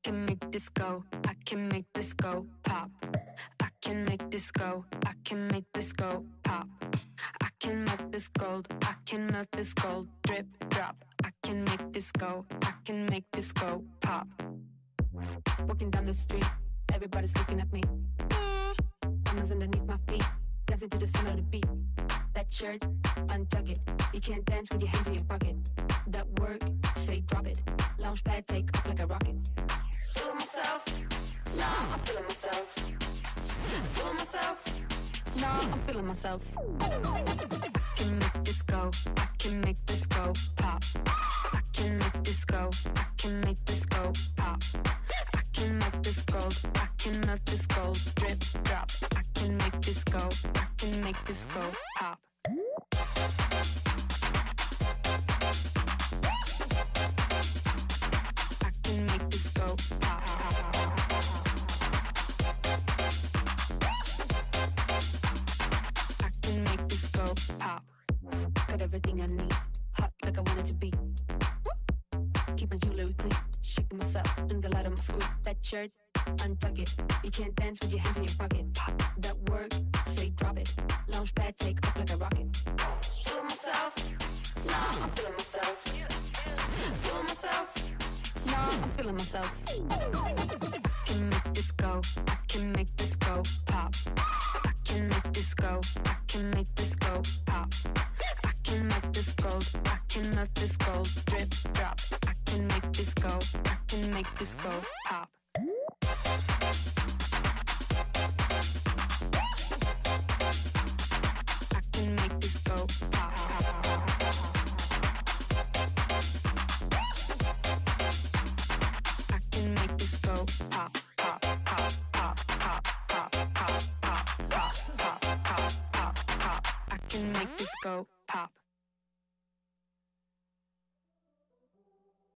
can make this go. I can make this go pop. I can make this go. I can make this go pop. I can melt this gold. I can melt this gold. Drip, drop. I can make this go. I can make this go pop. Walking down the street, everybody's looking at me. Diamonds underneath my feet, dancing to the sound of the beat. That shirt, untuck it. You can't dance with your hands in your pocket. That work, say drop it. Lounge pad, take off like a rocket. Feeling myself, nah, I'm feeling myself. Feeling myself, nah, I'm feeling myself. I can make this go, I can make this go pop. I can make this go, I can make this go pop. I can melt this gold, I can melt this gold. Drip, drop, I can make this go, I can make this go pop. I can make this go pop. I can make this go pop. Got everything I need, hot like I want it to be. Keep my jewelry clean, shaking myself in the light of my squeak. That shirt, untuck it. You can't dance with your hands in your pocket. That work, say drop it. Lounge pad, take off like a rocket. Feeling myself, nah, I'm feeling myself. Feeling myself, nah, I'm feeling myself. I can make this go, I can make this go pop. I can make this go, I can make this go pop. I can melt this gold, I can melt this gold. Drip, drop, I can make this go, I can make this go pop. I can make this go pop. I can make this go pop, pop, pop, pop, pop, pop, pop, pop, pop, pop, pop, pop, pop. I can make this go pop.